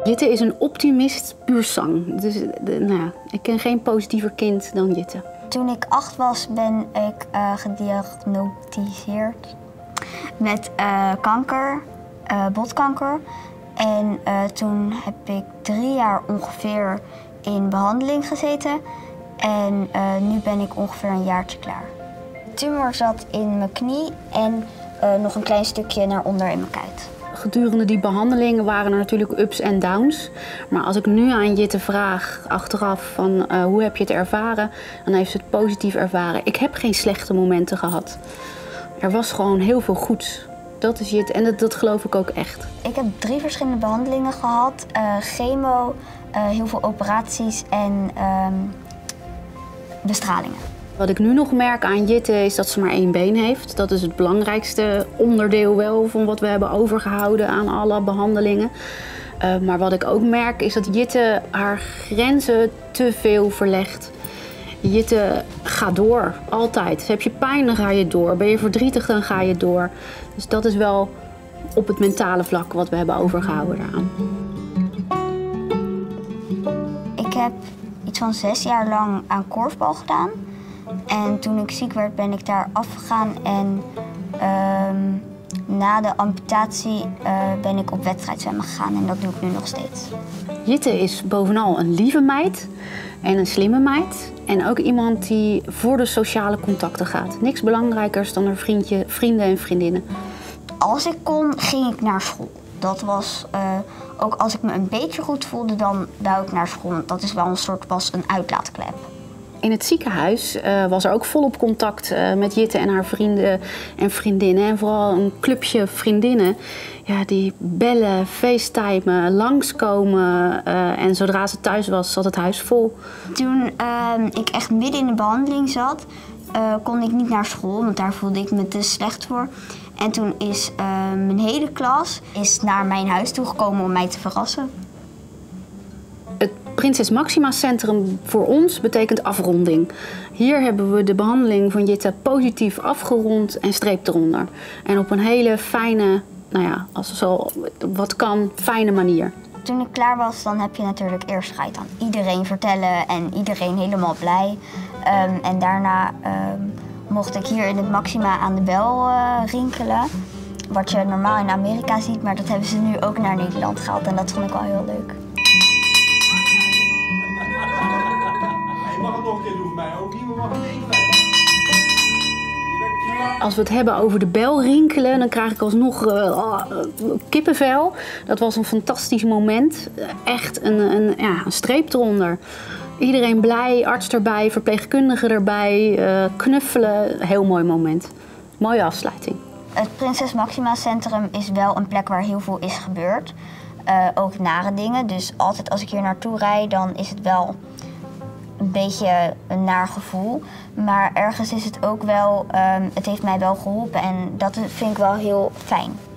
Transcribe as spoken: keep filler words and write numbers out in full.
Jitte is een optimist puur sang. Dus de, nou ja, ik ken geen positiever kind dan Jitte. Toen ik acht was, ben ik uh, gediagnosticeerd met uh, kanker, uh, botkanker. En uh, toen heb ik drie jaar ongeveer in behandeling gezeten. En uh, nu ben ik ongeveer een jaartje klaar. De tumor zat in mijn knie en uh, nog een klein stukje naar onder in mijn kuit. Gedurende die behandelingen waren er natuurlijk ups en downs. Maar als ik nu aan Jitte vraag, achteraf, van uh, hoe heb je het ervaren? Dan heeft ze het positief ervaren. Ik heb geen slechte momenten gehad. Er was gewoon heel veel goeds. Dat is Jitte en dat, dat geloof ik ook echt. Ik heb drie verschillende behandelingen gehad. Uh, chemo, uh, heel veel operaties en uh, bestralingen. Wat ik nu nog merk aan Jitte is dat ze maar één been heeft. Dat is het belangrijkste onderdeel wel van wat we hebben overgehouden aan alle behandelingen. Uh, maar wat ik ook merk is dat Jitte haar grenzen te veel verlegt. Jitte gaat door, altijd. Heb je pijn, dan ga je door. Ben je verdrietig, dan ga je door. Dus dat is wel op het mentale vlak wat we hebben overgehouden daaraan. Ik heb iets van zes jaar lang aan korfbal gedaan. En toen ik ziek werd, ben ik daar afgegaan. En um, na de amputatie uh, ben ik op wedstrijdzwemmen gegaan. En dat doe ik nu nog steeds. Jitte is bovenal een lieve meid en een slimme meid. En ook iemand die voor de sociale contacten gaat. Niks belangrijkers dan haar vriendje, vrienden en vriendinnen. Als ik kon, ging ik naar school. Dat was, uh, ook als ik me een beetje goed voelde, dan wou ik naar school. Want dat is wel een soort, was een uitlaatklep. In het ziekenhuis uh, was er ook volop contact uh, met Jitte en haar vrienden en vriendinnen. En vooral een clubje vriendinnen ja, die bellen, facetimen, langskomen. Uh, en zodra ze thuis was, zat het huis vol. Toen uh, ik echt midden in de behandeling zat, uh, kon ik niet naar school. Want daar voelde ik me te slecht voor. En toen is uh, mijn hele klas is naar mijn huis toegekomen om mij te verrassen. Het Prinses Máxima Centrum voor ons betekent afronding. Hier hebben we de behandeling van Jitte positief afgerond en streep eronder. En op een hele fijne, nou ja, als zo wat kan, fijne manier. Toen ik klaar was, dan heb je natuurlijk eerst ga je het aan iedereen vertellen en iedereen helemaal blij. Um, en daarna um, mocht ik hier in het Máxima aan de bel uh, rinkelen. Wat je normaal in Amerika ziet, maar dat hebben ze nu ook naar Nederland gehaald en dat vond ik wel heel leuk. Als we het hebben over de bel rinkelen, dan krijg ik alsnog uh, uh, kippenvel. Dat was een fantastisch moment. Echt een, een, ja, een streep eronder. Iedereen blij, arts erbij, verpleegkundige erbij, uh, knuffelen. Heel mooi moment. Mooie afsluiting. Het Prinses Máxima Centrum is wel een plek waar heel veel is gebeurd. Uh, ook nare dingen. Dus altijd als ik hier naartoe rijd, dan is het wel een beetje een naar gevoel. Maar ergens is het ook wel, um, het heeft mij wel geholpen en dat vind ik wel heel fijn.